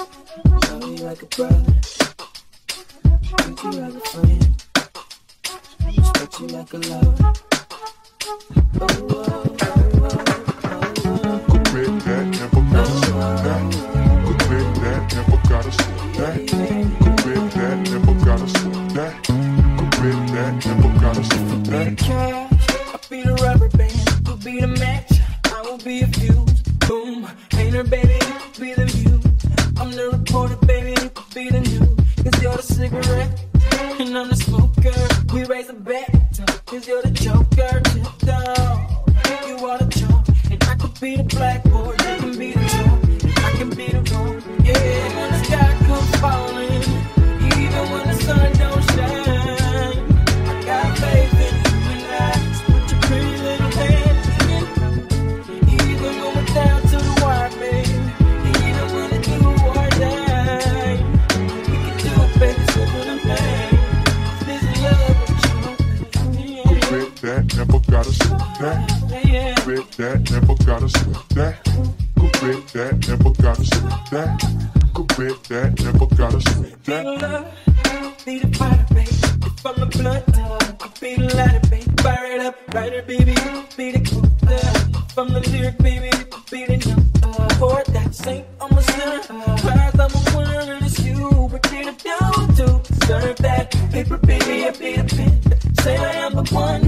Love you like a brother, treat you like a friend, respect you like a lover. Oh, oh, oh, oh. Could bet that, never gotta say that. Could bet that, never gotta say that. Could bet that, never gotta say that. Could bet that, never gotta say that. Be the cash, I'll be the rubber band. You'll be the match, I will be a fuse. Boom, painter baby, you could be the view. I'm the reporter baby, you could be the news. Cause you're the cigarette, and I'm the smoker. We raise a bet, cause you're the joker. You are the chalk, and I could be the blackboard. You can be the chalk, and I can be the road. Yeah, when the sky comes falling, even when the sun don't shine, I got faith in you and I put your pretty little hands in. Even when we're down to the wire, baby, even when the do or die, we can do it, baby, so when I'm mad. This is love, but you Could bet that, never gotta say that. Could bet that, never gotta say that. Could bet that, never gotta say that. Could bet that, never gotta say be the that. love, be the fire, baby. If I'm the blunt, I be the lighter, baby. Fire it up, lighter, baby. Be the cool, if I'm the lyric, baby. Be the number. For that sake, I'm a sinner. Prize, I'm a winner, and it's you. But you to do to serve that paper, baby. I be the pen. Say I am the one.